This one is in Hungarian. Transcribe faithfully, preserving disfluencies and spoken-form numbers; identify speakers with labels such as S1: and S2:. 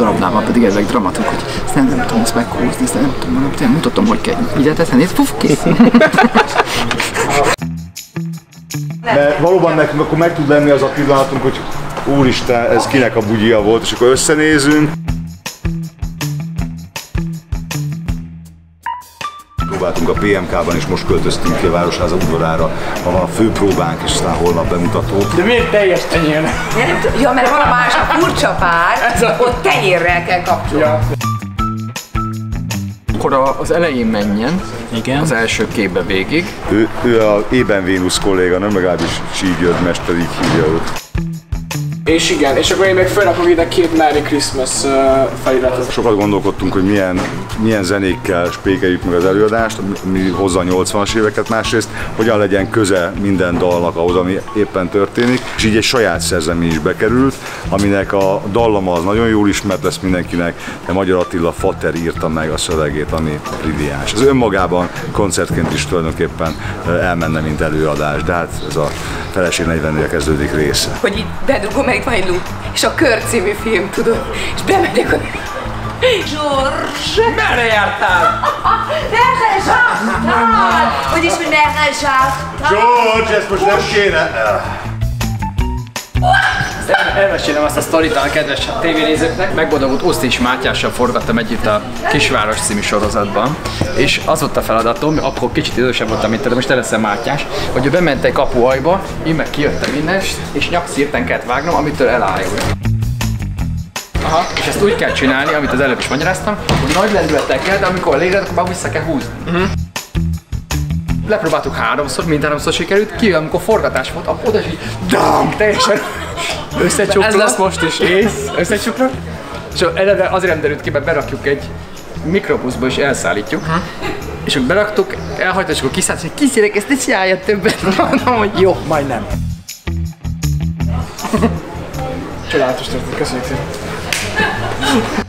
S1: darabnál van, pedig ezek dramatok, hogy ezt nem, nem tudom ezt meghúzni, ezt nem tudom, nem mutatom, hogy kell. Ide teszem, nézd, fuf, kész.
S2: De valóban nekünk akkor meg tud lenni az a pillanatunk, hogy úristen, ez kinek a bugyija volt, és akkor összenézünk. Próbáltunk a pé em ká-ban, és most költöztünk ki a Városháza udvarára, ha van a főpróbánk, és aztán holnap bemutató.
S3: De miért teljes tenyér?
S4: Ja, mert van a más, a furcsa pár, ott tenyérrel kell kapcsolni. Ja.
S1: Akkor az elején menjen,
S3: igen. Az első képbe végig.
S2: Ő, ő a Ében Vénusz kolléga, nem legalábbis Csík György mester, így hívja őt.
S3: És igen, és akkor én meg felrakok ide két Merry Christmas uh, feliratot.
S2: Sokat gondolkodtunk, hogy milyen, milyen zenékkel spékeljük meg az előadást, mi hozza a nyolcvanas éveket, másrészt hogyan legyen köze minden dalnak ahhoz, ami éppen történik. És így egy saját szerzemény is bekerült, aminek a dallama az nagyon jól ismert lesz mindenkinek, de Magyar Attila Fater írta meg a szövegét, ami brilliáns. Ez önmagában koncertként is tulajdonképpen elmenne, mint előadás, de hát ez a Feleség negyvennél kezdődik része.
S4: Hogy itt bedugom, mert itt van egy loop, és a Kör című film, tudod, és bemegyek a... George!
S3: Merre jártál?
S4: Merre jártál? Hogy is, hogy merre jártál?
S2: George, ezt most nem kéne!
S1: Elmesélem azt a sztorit a kedves tévénézőknek. Megboldogult Oszti és Mátyással forgattam együtt a Kisváros című sorozatban, és az volt a feladatom, akkor kicsit idősebb voltam, mint te, most te leszel Mátyás, hogy ő bement egy kapuajba, én meg kijöttem innen, és nyakszírten kellett vágnom, amitől elájul. Aha, és ezt úgy kell csinálni, amit az előbb is magyaráztam, hogy nagy lendületekkel, de amikor elégred, akkor vissza kell húzni. Uh-huh. Lepróbáltuk háromszor, mind háromszor sikerült, ki amikor forgatás volt, akkor oda is így dang, teljesen összecsuklott. Ez lesz most is. Ész, összecsuklott. És eleve azért nem derült ki, mert berakjuk egy mikrobuszba és elszállítjuk. Uh-huh. És akkor beraktuk, elhagytuk, és akkor kiszállt, hogy kiszélek, ezt ne csinálja többet. Mondom, hogy jó, majd nem.
S3: Csodálatos történet, köszönjük szépen.